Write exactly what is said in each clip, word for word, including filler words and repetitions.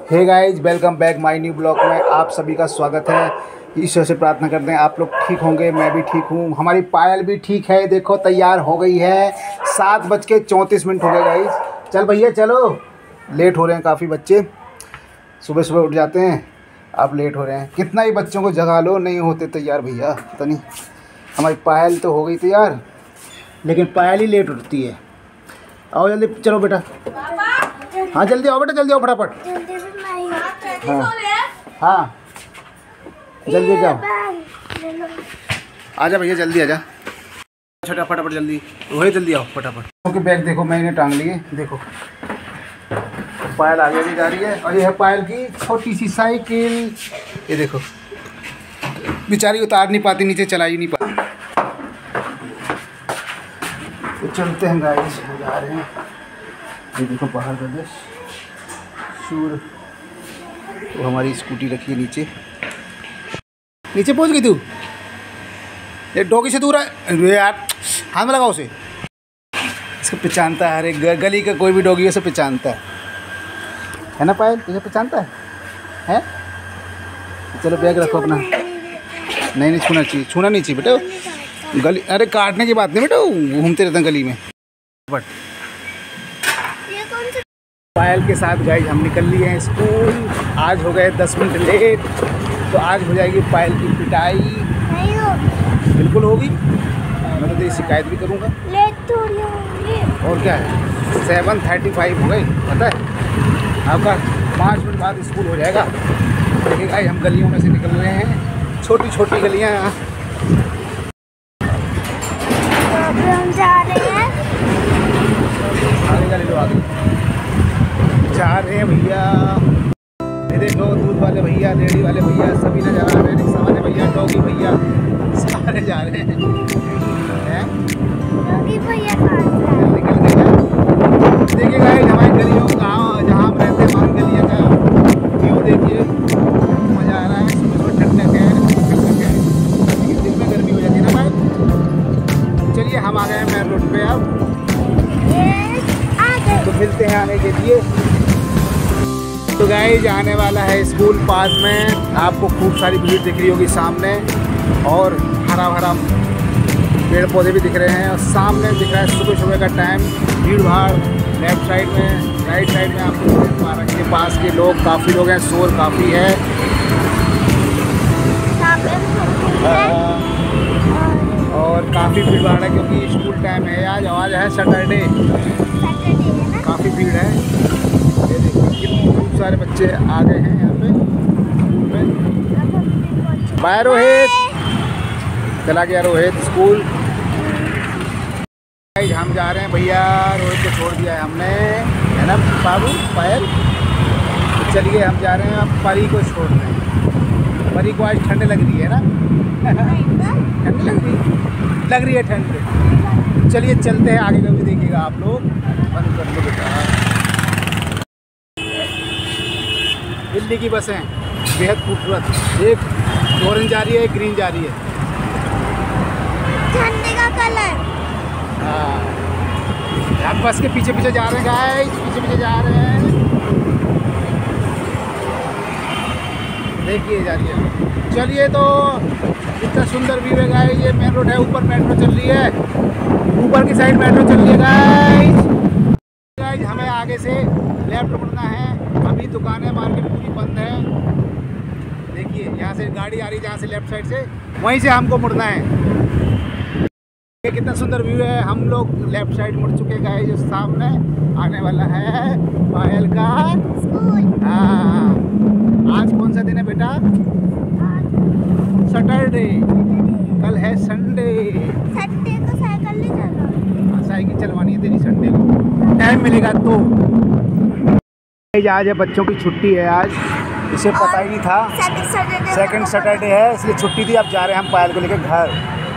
Hey guys, welcome back my new blog में आप सभी का स्वागत है। ईश्वर से प्रार्थना करते हैं आप लोग ठीक होंगे, मैं भी ठीक हूँ। हमारी पायल भी ठीक है, देखो तैयार हो गई है। सात बज के चौंतीस मिनट हो गए गाइज। चल भैया चलो, लेट हो रहे हैं काफ़ी बच्चे, सुबह सुबह उठ जाते हैं, आप लेट हो रहे हैं। कितना ही बच्चों को जगा लो, नहीं होते तैयार भैया। पता नहीं, हमारी पायल तो हो गई तैयार, लेकिन पायल ही लेट उठती है। आओ जल्दी, चलो बेटा। हाँ जल्दी आओ बेटा, जल्दी आओ फटाफट। हाँ हाँ जल्दी जाओ, आजा भैया जल्दी आजा, छोटा फटाफट जल्दी, वही जल्दी आओ फटाफट। क्योंकि बैग देखो मैंने टांग लिए, देखो पायल आगे भी जा रही है। और ये है पायल की छोटी सी साइकिल, ये देखो बेचारी उतार नहीं पाती, नीचे चला ही नहीं पाती। तो चलते हैं गाइस, जा रहे हैं। ये देखो बाहर का दृश्य सूर, तो हमारी स्कूटी रखी है नीचे। नीचे पहुंच गई तू, ये डॉगी से दूर है यार, हाथ में लगाओ उसे। इसको पहचानता है, अरे गली का कोई भी डॉगी उसे पहचानता है, है ना पायल? तुझे पहचानता है, है? चलो बैग रखो अपना। नहीं नहीं छूना चाहिए, छूना नहीं चाहिए बेटा गली। अरे काटने की बात नहीं बेटा, घूमते रहते हैं गली में। बट पायल के साथ गाइस हम निकल लिए हैं स्कूल। आज हो गए दस मिनट लेट, तो आज हो जाएगी पायल की पिटाई। नहीं हो, बिल्कुल होगी। मैं तो तेरी शिकायत भी करूँगा। लेट थोड़ी होगी, और क्या है, सेवन थर्टी फाइव हो गई, पता है आपका। पाँच मिनट बाद स्कूल हो जाएगा। देखिए गाइस, हम गलियों में से निकल रहे हैं, छोटी छोटी गलियाँ। हम जा रहे हैं, आगे गली लो, आगे जा रहे हैं भैया। ये देखो दूध वाले भैया, रेडी वाले भैया, सभी नजर आ रहे हैं। रिक्शा वाले भैया, डॉगी भैया, सारे जा रहे हैं। डॉगी भैया निकल गए। देखिए गाइस, हमारी गलियों का, जहाँ हम रहते हैं हमारी गलियों का व्यू देखिए, मज़ा आ रहा है। सुबह सुबह ठंडक है, ठंडक है, लेकिन दिन में गर्मी हो जाती है ना भाई। चलिए हम आ गए हैं मेन रोड पे अब, तो मिलते हैं आने के लिए। तो गाइस आने वाला है स्कूल पास में, आपको खूब सारी भीड़ दिख रही होगी सामने, और हरा भरा पेड़ पौधे भी दिख रहे हैं। और सामने दिख रहा है सुबह सुबह का टाइम, भीड़ भाड़। लेफ्ट साइड में, राइट साइड में आपको पार्क के पास के लोग, काफ़ी लोग हैं, शोर काफ़ी है। और काफ़ी भीड़ भाड़ है क्योंकि स्कूल टाइम है आज, आज है सैटरडे, काफ़ी भीड़ है। ये देखिए खूब सारे बच्चे आ गए हैं यहाँ पे स्कूल में। बाय रोहित, चला गया रोहित स्कूल। हम जा रहे हैं भैया, रोहित को छोड़ दिया है हमने, है ना बाबू पायल? तो चलिए हम जा रहे हैं अब परी को छोड़ने। परी को आज ठंड लग रही है ना? ठंड लग रही है, लग रही है ठंड। चलिए चलते हैं, आगे का भी देखिएगा आप लोग। बंद कर लो बेटा। दिल्ली की बसें बेहद खूबसूरत, एक ऑरेंज जा रही है, एक ग्रीन जा रही है, झंडे का कलर। हाँ, हम बस के पीछे पीछे जा रहे हैं गाइस, पीछे पीछे जा रहे हैं। देखिए जा रही है। चलिए, तो इतना सुंदर व्यू है गाइस। ये मेन रोड है, ऊपर मेट्रो चल रही है, ऊपर की साइड मेट्रो चल रही है गाइस। गाइस हमें आगे से लेफ्ट मुड़ना है। अभी दुकानें, मार्केट पूरी बंद है। देखिए यहाँ से गाड़ी आ रही है, जहाँ से लेफ्ट साइड से, वहीं से हमको मुड़ना है। ये कितना सुंदर व्यू है। हम लोग लेफ्ट साइड मुड़ चुके हैं, जो सामने आने वाला है पायल का स्कूल। हाँ, आज कौन सा दिन है बेटा? सैटरडे, कल है संडे। संडे को साइकिल नहीं चलानी। साइकिल चलवानी है तेरी संडे को, टाइम मिलेगा तो। आज है बच्चों की छुट्टी है आज, इसे पता ही नहीं था। सेकंड सैटरडे है, इसलिए छुट्टी थी। अब जा रहे हैं हम पायल को लेकर घर।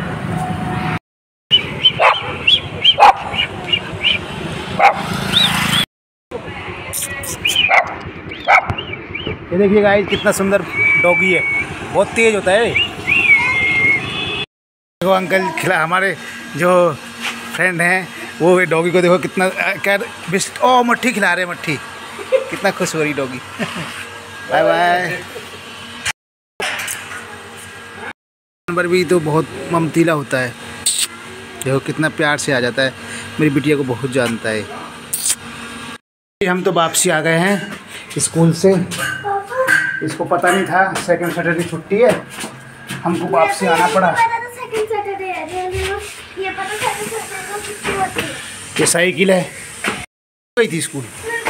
ये देखिए गाइस, कितना सुंदर डॉगी है, बहुत तेज होता है। देखो अंकल खिला, हमारे जो फ्रेंड हैं वो डॉगी को देखो कितना क्या बिस्ट, ओ मट्ठी खिला रहे हैं, मट्ठी। कितना खुश हो रही डॉगी। Bye bye. जानवर भी तो बहुत ममतीला होता है, देखो कितना प्यार से आ जाता है, मेरी बिटिया को बहुत जानता है। हम तो वापसी आ गए हैं स्कूल से, इसको पता नहीं था सेकंड सैटरडे छुट्टी है, हमको वापसी आना पड़ा। ये साइकिल है, गई थी स्कूल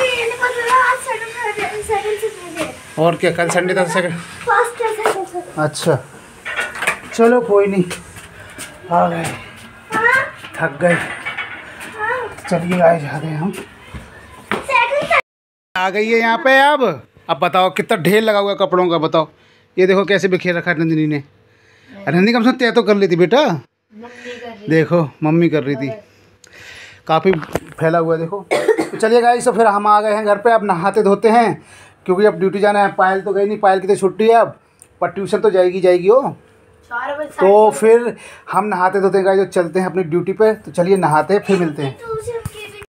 और क्या, कल संडे था सेकंड। अच्छा चलो कोई नहीं, आ गए, थक गए, चलिए आए जा रहे हैं हम। आ गई है यहाँ पे। अब अब बताओ कितना ढेर लगा हुआ कपड़ों का, बताओ। ये देखो कैसे बिखेर रखा है नंदिनी ने। नंदिनी कम से कम तय तो कर ली थी बेटा, देखो मम्मी कर रही थी, काफ़ी फैला हुआ है देखो। तो चलिए गाइस, तो फिर हम आ गए हैं घर पे, अब नहाते धोते हैं क्योंकि अब ड्यूटी जाना है। पायल तो गई नहीं, पायल की तो छुट्टी है अब, पर ट्यूशन तो जाएगी जाएगी वो। तो फिर हम नहाते धोते गाइस, तो चलते हैं अपनी ड्यूटी पे। तो चलिए नहाते हैं, फिर मिलते हैं।